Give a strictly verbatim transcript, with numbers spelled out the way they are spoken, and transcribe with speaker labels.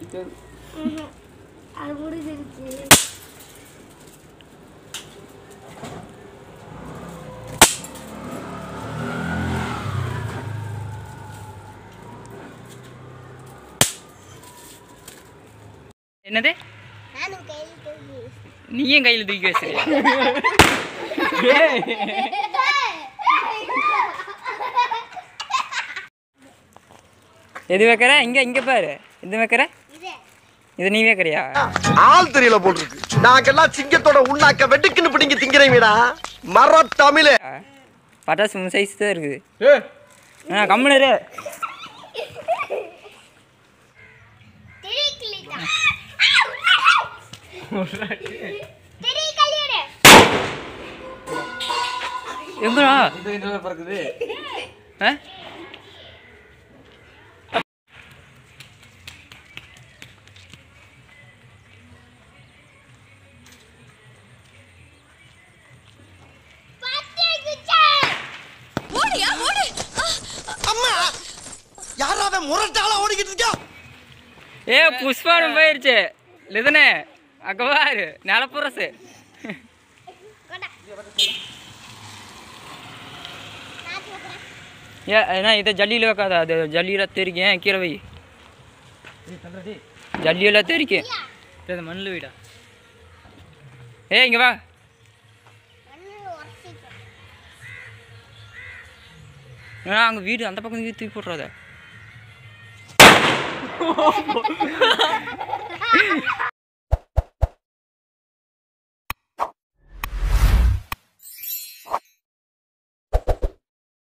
Speaker 1: அது முடிஞ்சிருச்சு.
Speaker 2: என்னது? நீயும் கையில் தூக்கி வச்சிருக்கியா? எது வைக்கிற? இங்க இங்க பாரு. இது வைக்கிற? இது நீ வைக்கிறியா?
Speaker 3: ஆள் தெரியல போல் இருக்கு. நாங்கெல்லாம் சிங்கத்தோட உண்ணாக்க வெட்டுக்குன்னு பிடிங்க திங்கிறீங்கடா. மர தமிழ்.
Speaker 2: பட்டாசு மூணு சைஸ் தான் இருக்குது. ஆ கம்முனு இரு. எங்கடா? இது என்ன பறக்குது? ஆ?
Speaker 3: ஓடியா ஓடி. அம்மா யாராவே முரட்டால ஓடிக்கிட்டு இருக்கா?
Speaker 2: ஏ புஷ்பானம் போயிருச்சு. லிதனே அங்க பாரு நலப்புரசு. ஏ என்ன இதை ஜல்லியில் வைக்காத. அது ஜல்லியெல்லாம் தெரிக்கும். கீரை வை. ஜல்லியெல்லாம் தெரிக்கும். இந்த மண்ணில் வீடா? ஏ இங்கே வா. ஆ அங்கே வீடு அந்த பக்கம் தூக்கி போட்டுறாத.